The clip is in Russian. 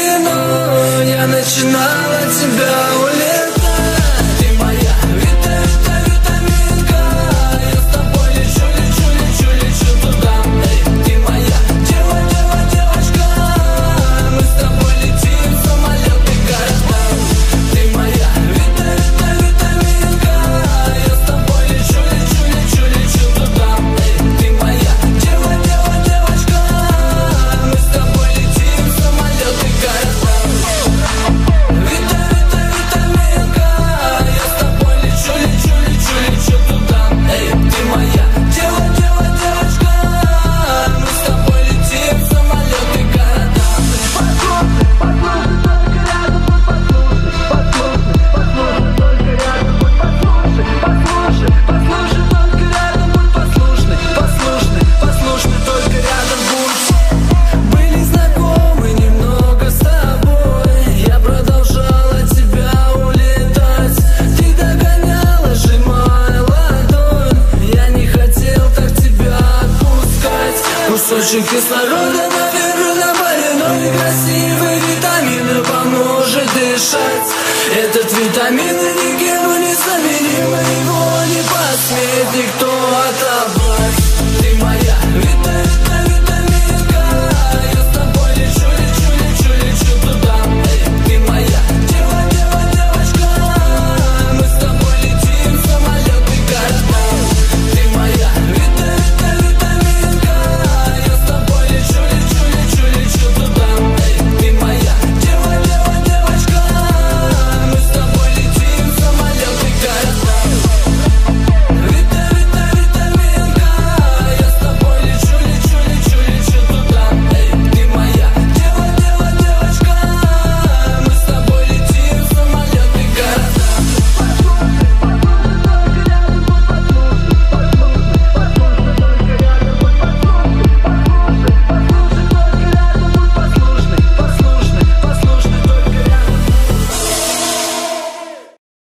кино я начинала тебя улетать. Ты моя витаминка, я с тобой лечу, лечу, лечу, лечу туда. Эй, ты моя девочка, мы с тобой летим в самолеты города. Ты моя витаминка, я с тобой лечу, лечу, лечу, лечу туда. Эй, ты моя девочка, мы с тобой летим в самолеты города. Витаминка, я с тобой лечу, лечу, лечу, лечу туда. Эй, ты моя девочка, мы с тобой летим в самолеты города. Послушай, только рядом будь послушный. Послушай, только рядом будь послушный. Послушай, только рядом будь послушный. Послушный, только рядом будь. Были знакомы немного с тобой, я продолжала тебя улетать. Ты догоняла, сжимая ладонь, я не хотел так тебя отпускать. Кусочек кислорода, наверное, больной, красивый витамин поможет дышать. Этот витамин никем не заменим, его не посмеет